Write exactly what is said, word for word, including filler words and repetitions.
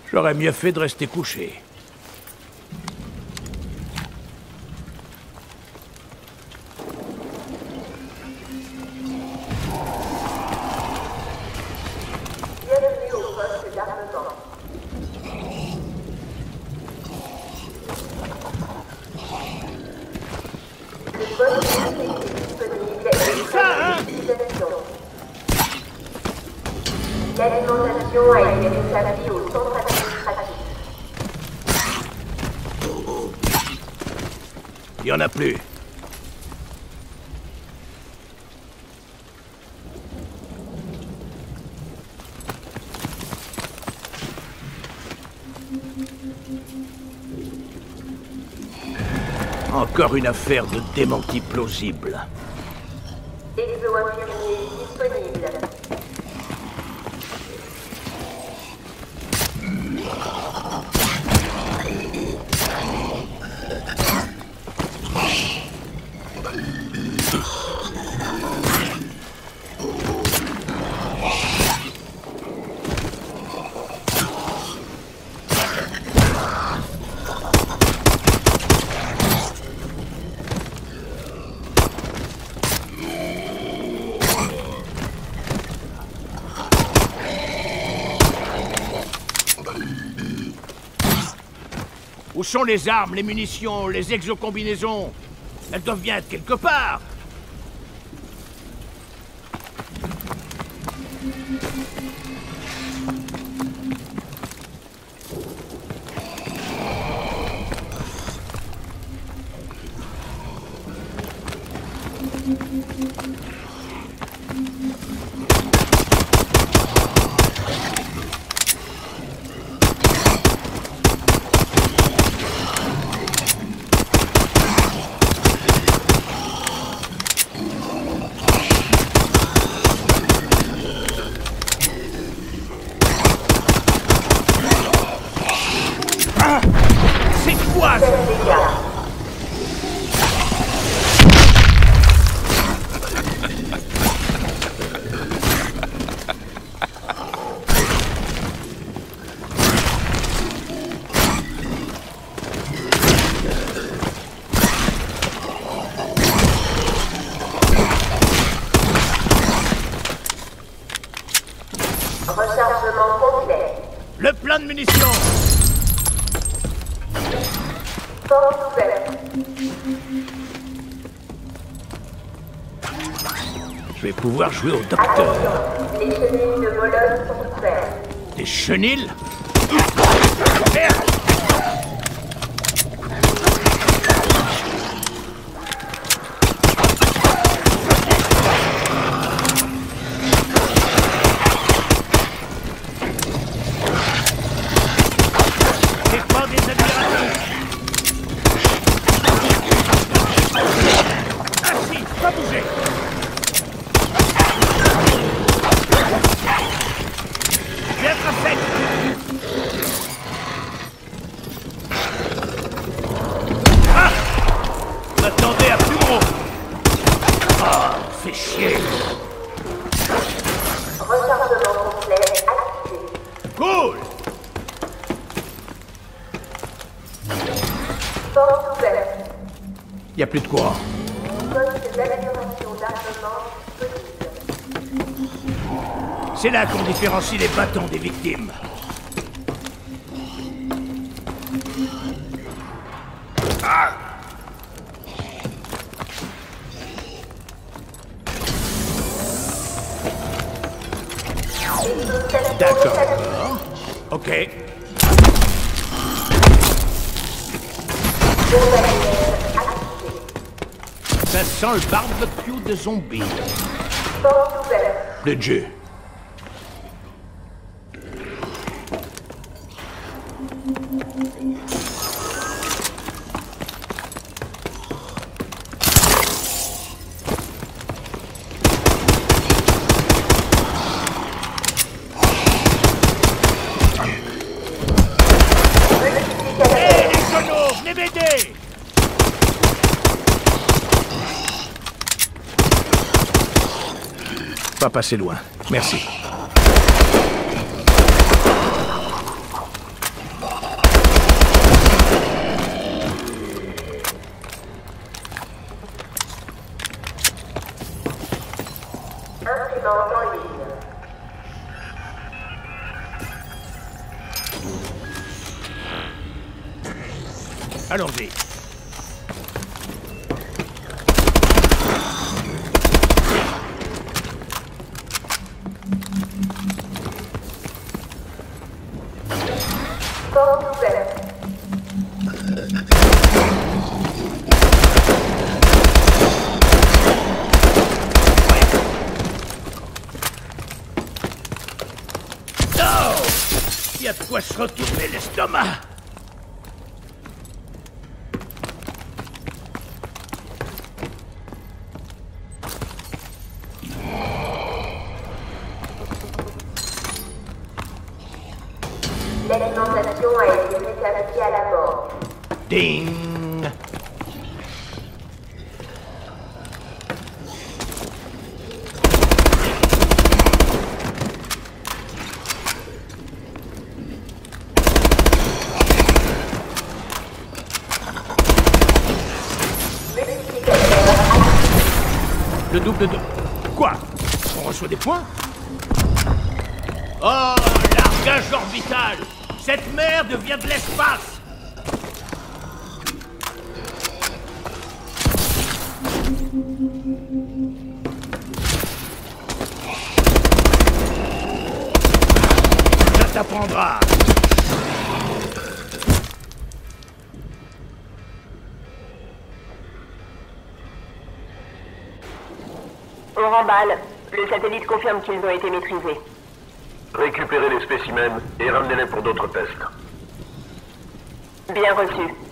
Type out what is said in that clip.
J'aurais mieux fait de rester couché. Bienvenue au poste d'armement. Le poste est disponible et prêt à l'utilisation. L'alimentation a été rétablie au centre administratif. Il n'y en a plus. Encore une affaire de démenti plausible. Exo-infirmier disponible. Où sont les armes, les munitions, les exocombinaisons? Elles doivent bien être quelque part. Rechargement complet. Le plein de munitions. Porte ouverte. Je vais pouvoir jouer au docteur. Attention, les chenilles de Bologne sont ouvertes. Des chenilles? Merde! Rechargement complet activé. Cool! Porte ouverte. Y a plus de quoi. Poste d'amélioration d'armement disponible. C'est là qu'on différencie les bâtons des victimes. Ah! D'accord. Ok. Ça sent le barbecue de zombies. Porte ouverte. Le Dieu. Hé, les genoux, venez m'aider! Pas passer loin. Merci. Allons-y. Porte ouverte. Oh! Il y a de quoi se retourner l'estomac. L'alimentation a été rétablie à la mort. Ding! Le double de... Quoi? On reçoit des points? Oh, largage orbital! Cette merde vient de l'espace! Ça t'apprendra! On remballe. Le satellite confirme qu'ils ont été maîtrisés. Récupérez les spécimens et ramenez-les pour d'autres tests. Bien reçu.